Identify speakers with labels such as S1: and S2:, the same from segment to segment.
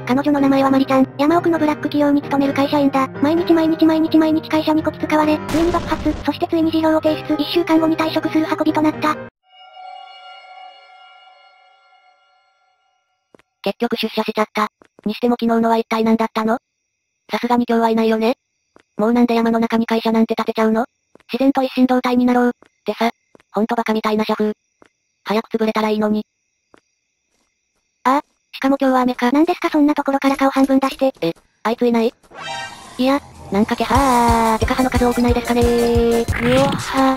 S1: 彼女の名前はマリちゃん。山奥のブラック企業に勤める会社員だ。毎日会社にこき使われ、ついに爆発、そしてついに事業を提出。1週間後に退職する運びとなった。
S2: 結局出社しちゃった。にしても昨日のは一体何だったの？さすがに今日はいないよね。もうなんで山の中に会社なんて建てちゃうの？自然と一心同体になろう。ってさ、ほんとバカみたいな社風。早く潰れたらいいのに。
S1: ああ、しかも今日は雨か。なんですかそんなところから顔半分出して。
S2: あいついない？いや、なんかてか歯の数多くないですかねー。
S1: うおは。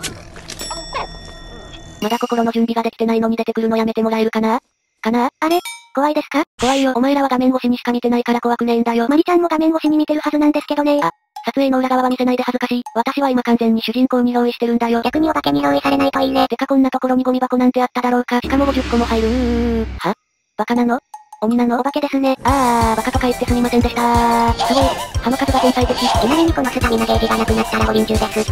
S2: まだ心の準備ができてないのに出てくるのやめてもらえるかな？
S1: あれ？怖いですか？
S2: 怖いよ。お前らは画面越しにしか見てないから怖くねえんだよ。
S1: マリちゃんも画面越しに見てるはずなんですけどね。
S2: 撮影の裏側は見せないで恥ずかしい。私は今完全に主人公に憑依してるんだよ。
S1: 逆にお化けに憑依されないといいね。
S2: てかこんなところにゴミ箱なんてあっただろうか。しかも50個も入る。は？バカなの？鬼なの？
S1: お化けですね。
S2: バカとか言ってすみませんでしたすごい。歯の数が天才的。
S1: ちなみにこのスタミナゲージがなくなったら5輪中です。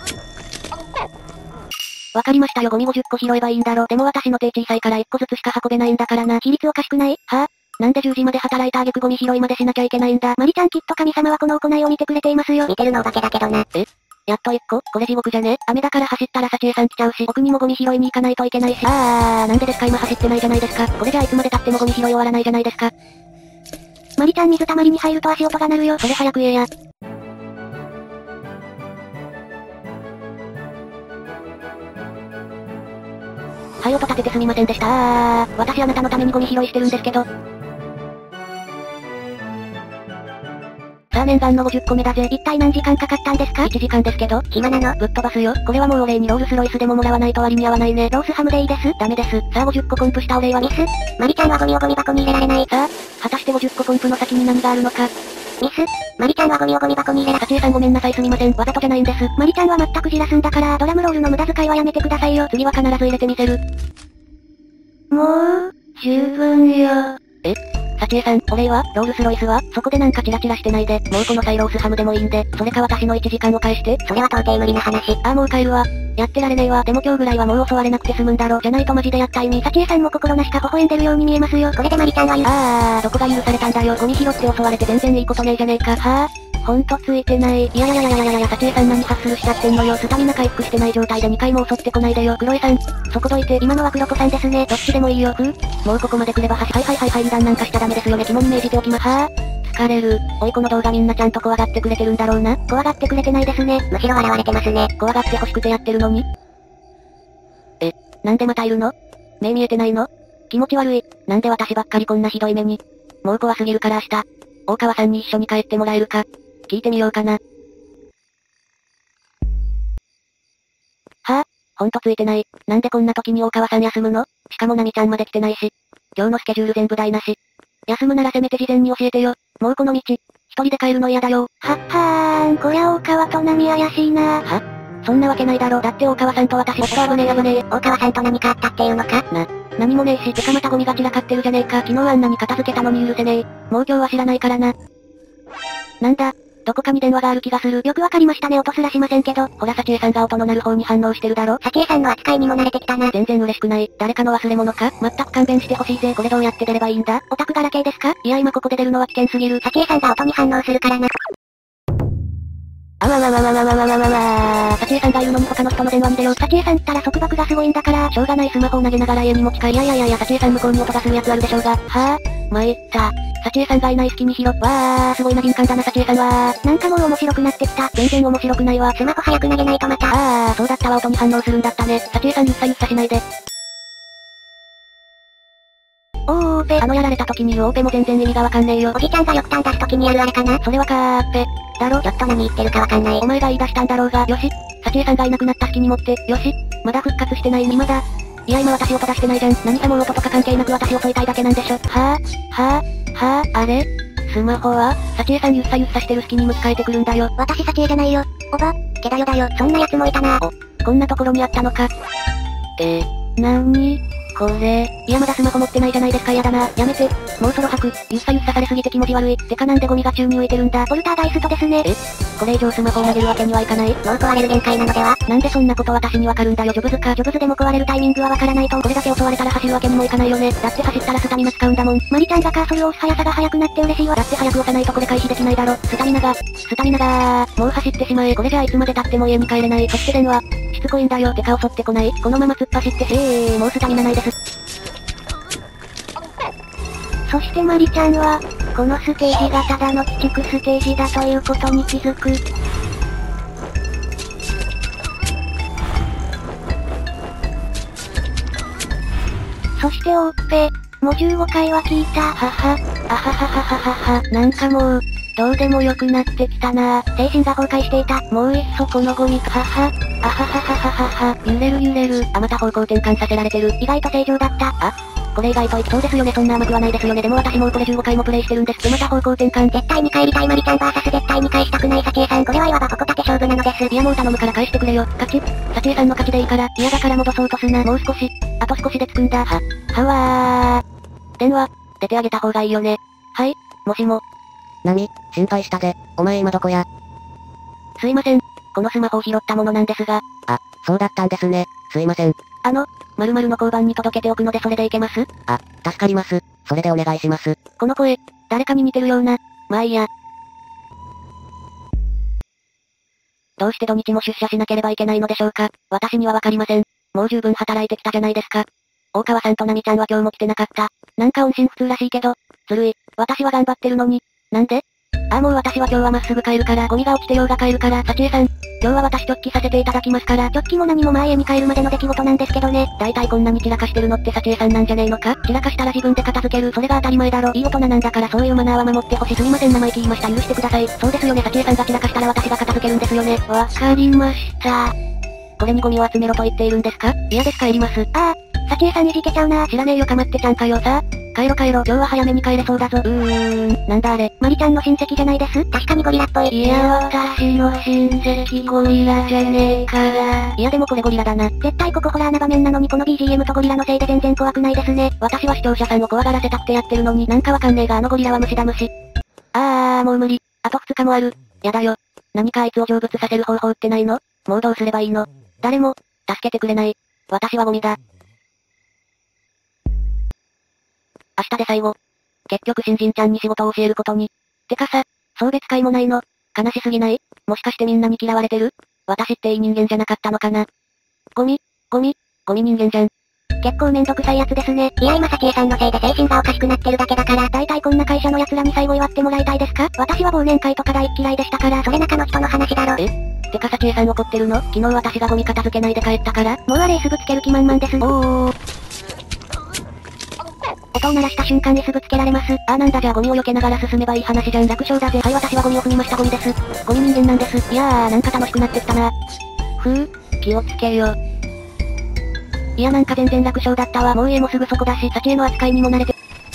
S2: わかりましたよ。ゴミ50個拾えばいいんだろ。でも私の手小さいから1個ずつしか運べないんだからな。
S1: 比率おかしくない？
S2: なんで10時まで働いた挙句ゴミ拾いまでしなきゃいけないんだ。
S1: マリちゃんきっと神様はこの行いを見てくれていますよ。見てるのお化けだけどな。
S2: やっと1個？これ地獄じゃね？雨だから走ったら幸恵さん来ちゃうし、僕にもゴミ拾いに行かないといけないし。なんでですか今走ってないじゃないですか。これじゃいつまで経ってもゴミ拾い終わらないじゃないですか。
S1: マリちゃん水たまりに入ると足音が鳴るよ。
S2: それ早く言えや。はい、音立ててすみませんでした私あなたのためにゴミ拾いしてるんですけど。さあ念願の50個目だぜ。
S1: 一体何時間かかったんですか？
S2: 1 時間ですけど。
S1: 暇なの？
S2: ぶっ飛ばすよ。これはもうお礼にロールスロイスでももらわないと割に合わないね。
S1: ロースハムでいいです。
S2: ダメです。さあ50個コンプしたお礼は
S1: ミス。マリちゃんはゴミをゴミ箱に入れられない。
S2: さあ、果たして50個コンプの先に何があるのか。
S1: ミス。マリちゃんはゴミをゴミ箱に入れられない。
S2: 幸恵さんごめんなさいすみません。わざとじゃないんです。
S1: マリちゃんは全くじらすんだから、ドラムロールの無駄遣いはやめてくださいよ。
S2: 次は必ず入れてみせる。
S1: もう、十分よ。
S2: 幸恵さん、お礼はロールスロイスはそこでなんかチラチラしてないで、もうこの際ロースハムでもいいんで、それか私の1時間を返して。
S1: それは到底無理な話。
S2: もう帰るわ。やってられねえわ。でも今日ぐらいはもう襲われなくて済むんだろ。じゃないとマジでやった意味。
S1: 幸恵さんも心なしか微笑んでるように見えますよ。これでマリちゃんは
S2: どこが許されたんだよ。ゴミ拾って襲われて全然いいことねえじゃねえか。ほんとついてない。いや、幸恵さん何ハッスルしちゃってんのよ。スタミナ回復してない状態で2回も襲ってこないでよ。クロエさん、そこどいて。
S1: 今のはクロコさんですね。
S2: どっちでもいいよ。もうここまで来ればはい、油断なんかしちゃダメですよね。肝に銘じておきます。疲れる。おいこの動画みんなちゃんと怖がってくれてるんだろうな。
S1: 怖がってくれてないですね。むしろ笑われてますね。
S2: 怖がって欲しくてやってるのに。なんでまたいるの？目見えてないの？気持ち悪い。なんで私ばっかりこんなひどい目に。もう怖すぎるから明日、大川さんに一緒に帰ってもらえるか。聞いてみようかな。ほんとついてない。なんでこんな時に大川さん休むの？しかもナミちゃんまで来てないし。今日のスケジュール全部台無し。休むならせめて事前に教えてよ。もうこの道、一人で帰るの嫌だよ。
S1: こりゃ大川とナミ怪しいな。
S2: そんなわけないだろ。だって大川さんと私危ねえ。
S1: 大川さんと何かあったっていうのか？
S2: 何もねえし、てかまたゴミが散らかってるじゃねえか。昨日あんなに片付けたのに許せねえ。もう今日は知らないからな。なんだ、どこかに電話がある気がする。
S1: よくわかりましたね。音すらしませんけど。
S2: ほら幸恵さんが音の鳴る方に反応してるだろ。
S1: 幸恵さんの扱いにも慣れてきたな。
S2: 全然嬉しくない。誰かの忘れ物か？全く勘弁してほしいぜ。これどうやって出ればいいんだ？
S1: オタクガラケーですか？
S2: いや今ここで出るのは危険すぎる。
S1: 幸恵さんが音に反応するからな。
S2: 幸恵さんがいるのに他の人の電話に出よう。
S1: 幸恵さんったら束縛がすごいんだから。
S2: しょうがないスマホを投げながら家に持ち帰り。幸恵さん向こうに音がするやつあるでしょうが。参った。幸恵さんがいない隙に拾っ。すごいな敏感だな幸恵さんは。
S1: なんかもう面白くなってきた。
S2: 全然面白くないわ。
S1: スマホ早く投げないとまた。
S2: そうだったわ音に反応するんだったね。幸恵さんゆっさしないで。
S1: オーペ。
S2: やられた時に言うオーペも全然意味がわかんねえよ。
S1: おじちゃんが翼端出す時にやるあれかな？
S2: それはカーペ。だろ？
S1: ちょっと何言ってるかわかんない。
S2: お前が言い出したんだろうが。よし。幸恵さんがいなくなった隙に持って。よし。まだ復活してない今だ。いや今私音出してないじゃん。何かもう音とか関係なく私襲いたいだけなんでしょ。あれ？スマホは幸恵さんゆっさしてる隙に向き変えてくるんだよ。
S1: 私幸恵じゃないよ。おばけだよ。そんな奴もいたな。
S2: こんなところにあったのか。なに？ これ。いやまだスマホ持ってないじゃないですか嫌だな。やめて。もうそろ吐く。ゆっさゆっさされすぎて気持ち悪い。てかなんでゴミが宙に浮いてるんだ。
S1: ポルターガイストですね。
S2: これ以上スマホを投げるわけにはいかない。
S1: もう壊れる限界なのでは。
S2: なんでそんなこと私にわかるんだよ。ジョブズか。ジョブズでも壊れるタイミングはわからないと。これだけ襲われたら走るわけにもいかないよね。だって走ったらスタミナ使うんだもん。
S1: マリちゃんがカーソルを押す速さが速くなって嬉しいわ。
S2: だって早く押さないとこれ回避できないだろ。スタミナがもう走ってしまえ。これじゃあいつまで経っても家に帰れない。そして電話。しつこいんだよ。てか襲ってこない。このまま突っ走ってもうスタミナないです。
S1: そしてマリちゃんは、このステージがただの鬼畜ステージだということに気づく。そしておっぺ、もう15回は聞いた。
S2: はは、あはははははは、なんかもう、どうでもよくなってきたな。
S1: 精神が崩壊していた。
S2: もういっそこのゴミとはは、あはははははは、揺れる揺れる。あまた方向転換させられてる。
S1: 意外と正常だった。
S2: これ意外とそうですよね。そんな甘くはないですよね。でも私もうこれ15回もプレイしてるんです。でまた方向転換。
S1: 絶対に帰りたいマリちゃん VS 絶対に返したくないサチエさん。これはいわばここ盾勝負なのです。
S2: いやもう頼むから返してくれよ。勝ち。サチエさんの勝ちでいいから。嫌だから戻そうとすな。もう少し。あと少しで着くんだ。はわー。電話、出てあげた方がいいよね。はい、もしも。
S3: ナミ、心配したで。お前今どこや？
S2: すいません。このスマホを拾ったものなんですが。
S3: そうだったんですね。すいません。
S2: 〇〇の交番に届けておくのでそれでいけます？
S3: 助かります。それでお願いします。
S2: この声、誰かに似てるような。まあいいや。どうして土日も出社しなければいけないのでしょうか？私にはわかりません。もう十分働いてきたじゃないですか。大川さんとナミちゃんは今日も来てなかった。なんか音信不通らしいけど、ずるい。私は頑張ってるのに。なんで？もう私は今日はまっすぐ帰るから、ゴミが落ちてようが帰るから、サチエさん。今日は私直帰させていただきますから。
S1: 直帰も何も前へに帰るまでの出来事なんですけどね。
S2: だいたいこんなに散らかしてるのってサチエさんなんじゃねえのか？散らかしたら自分で片付ける。それが当たり前だろ。いい大人なんだからそういうマナーは守ってほしい。すみません生意気言いました。許してください。そうですよね。サチエさんが散らかしたら私が片付けるんですよね。
S1: わかりました。
S2: これにゴミを集めろと言っているんですか？嫌です帰ります。
S1: サチエさんいじけちゃうな。
S2: 知らねえよかまってちゃんかよ。さあ、帰ろ。今日は早めに帰れそうだぞ。なんだあれ。
S1: マリちゃんの親戚じゃないです？確かにゴリラっぽい。
S2: いや私の親戚ゴリラじゃねえから。いやでもこれゴリラだな。
S1: 絶対ここホラーな場面なのにこの BGM とゴリラのせいで全然怖くないですね。
S2: 私は視聴者さんを怖がらせたくてやってるのになんかわかんねえがあのゴリラは虫だ虫。もう無理。あと2日もある。やだよ。何かあいつを成仏させる方法ってないの？もうどうすればいいの？誰も、助けてくれない。私はゴミだ。明日で最後。結局新人ちゃんに仕事を教えることに。てかさ、送別会もないの？悲しすぎない？もしかしてみんなに嫌われてる？私っていい人間じゃなかったのかな？ゴミ人間じゃん。
S1: 結構めんどくさいやつですね。いや今サチエさんのせいで精神がおかしくなってるだけだから、だいたいこんな会社の奴らに最後祝ってもらいたいですか？私は忘年会とか大っ嫌いでしたから、それ中の人の話だろ。
S2: てかサチエさん怒ってるの？昨日私がゴミ片付けないで帰ったから？
S1: もうレースぶつける気満々です。音を鳴らした瞬間にすぐつけられます。
S2: なんだじゃあゴミを避けながら進めばいい話じゃん。楽勝だぜ。はい私はゴミを踏みましたゴミです。ゴミ人間なんです。いやなんか楽しくなってきたな。気をつけよ。いやなんか全然楽勝だったわ。もう家もすぐそこだし、サチエの扱いにも慣れて。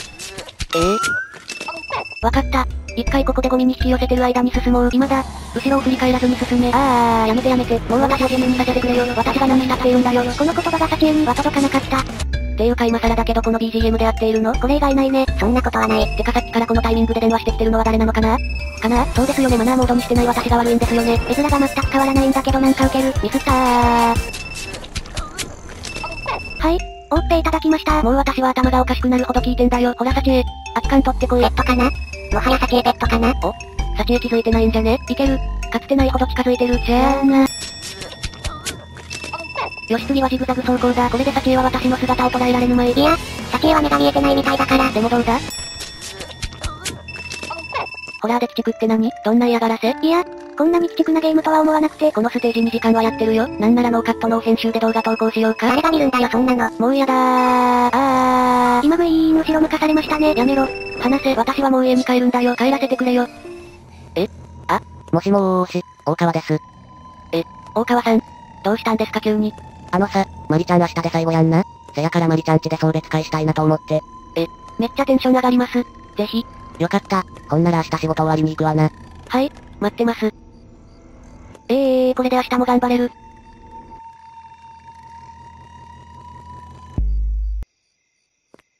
S2: わかった。一回ここでゴミに引き寄せてる間に進もう。今だ。後ろを振り返らずに進め。やめて。もう私を自由にさせてくれよ。私が何したって言うんだよ。
S1: この言葉がサチエには届かなかった。
S2: っていうか今更だけどこの BGM で合っているの？
S1: これ以外ないね。そんなことはない。
S2: てかさっきからこのタイミングで電話してきてるのは誰なのかな？そうですよねマナーモードにしてない私が悪いんですよね。
S1: 絵面が全く変わらないんだけどなんかウケる。
S2: ミスったー。
S1: はい、オッペいただきました。
S2: もう私は頭がおかしくなるほど聞いてんだよ。ほらサチエ、空き缶取ってこい。
S1: ペットかな？もはやサチエペットかな？
S2: サチエ気づいてないんじゃね？いける。かつてないほど近づいてる。じゃあな。よし次はジグザグ走行だ。これでサチエは私の姿を捉えられぬまい。
S1: いや、サチエは目が見えてないみたいだから。
S2: でもどうだ？ホラーで鬼畜って何？どんな嫌がらせ？
S1: いや、こんなに鬼畜なゲームとは思わなくて。
S2: このステージ2時間はやってるよ。なんならノーカットノー編集で動画投稿しようか。
S1: 誰が見るんだよそんなの。
S2: もうやだー。
S1: 今グイーン後ろ向かされましたね。
S2: やめろ。話せ。私はもう家に帰るんだよ。帰らせてくれよ。
S3: もしもーし、大川です。
S2: 大川さん。どうしたんですか急に。
S3: マリちゃん明日で最後やんな。せやからマリちゃん家で送別会したいなと思って。
S2: めっちゃテンション上がります。ぜひ。
S3: よかった。ほんなら明日仕事終わりに行くわな。
S2: はい、待ってます。これで明日も頑張れる。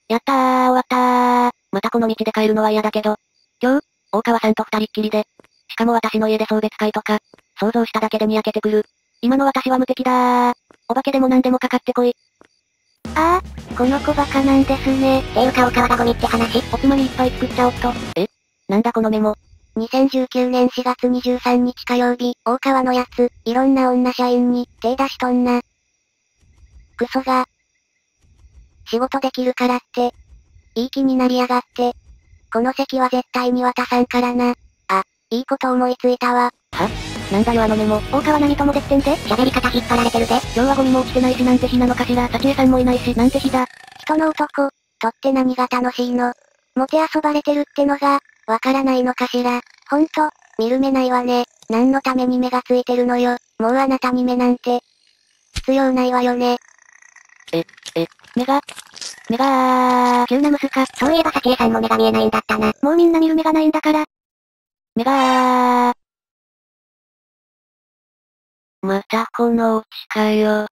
S2: やったー、終わったー。またこの道で帰るのは嫌だけど。今日、大川さんと二人っきりで。しかも私の家で送別会とか、想像しただけでにやけてくる。今の私は無敵だー。お化けでも何でもかかってこい。
S1: ああ、この子バカなんですね。ていうか大川がゴミって話。
S2: おつまみいっぱい作っちゃおっと。なんだこのメモ。
S1: 2019年4月23日火曜日、大川のやつ、いろんな女社員に、手出しとんな。クソが。仕事できるからって。いい気になりやがって。この席は絶対に渡さんからな。あ、いいこと思いついたわ。
S2: なんだよあのメモ。
S1: 大川何ともでってんで、喋り方引っ張られてるで。
S2: 今日はゴミも落ちてないしなんて日なのかしら。幸恵さんもいないし、なんて日だ。
S1: 人の男、とって何が楽しいの。もてあそばれてるってのが、わからないのかしら。ほんと、見る目ないわね。何のために目がついてるのよ。もうあなたに目なんて、必要ないわよね。
S2: 目が
S1: 急なムスか。そういえば幸恵さんも目が見えないんだったな。もうみんな見る目がないんだから。
S2: 目がまたこのオチかよ。